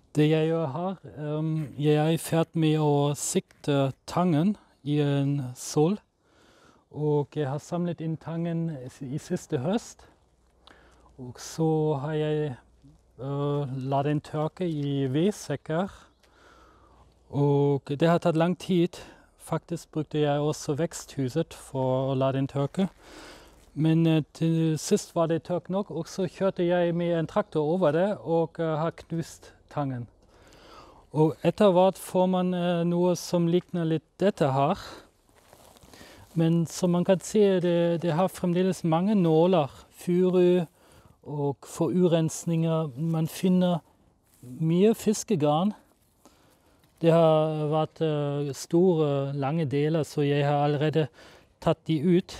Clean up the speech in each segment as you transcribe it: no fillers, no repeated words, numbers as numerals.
Det jeg gjør her, jeg er i ferd med å sikte tangen i en sål. Og jeg har samlet inn tangen i siste høst. Og så har jeg latt den tørke i vedsekker. Og det har tatt lang tid. Faktisk brukte jeg også veksthuset for å la den tørke. Men til sist var det tørt nok, og så kjørte jeg med en traktor over det og har knust tangen. Og etter hvert får man noe som likner litt dette her. Men som man kan se, det har fremdeles mange nåler, furu og forurensninger. Man finner mye fiskegarn. Det har vært store, lange deler, så jeg har allerede tatt de ut.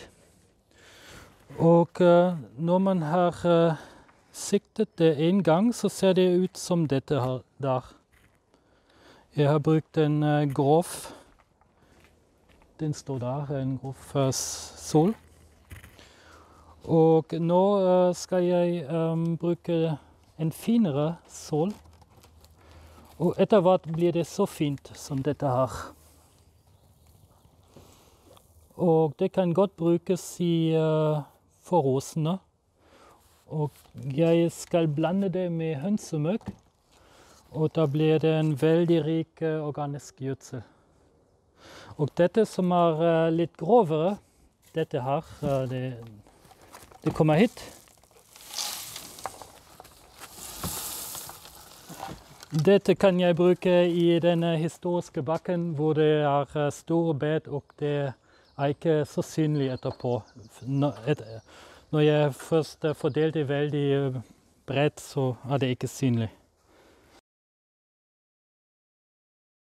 Og når man har siktet det en gang, så ser det ut som dette her der. Jeg har brukt en grov, den står der, en grov sål. Og nå skal jeg bruke en finere sål. Og etter hvert blir det så fint som dette her. Og det kan godt brukes i forråsene. Og jeg skal blande det med hønsemøkk. Og da blir det en veldig rik organisk gjødsel. Og dette som er litt grovere, dette her, det kommer hit. Dette kan jeg bruke i denne historiske bakken hvor det er store bed, og det er ikke så synlig etterpå. Når jeg først fordelte veldig bredt, så er det ikke synlig.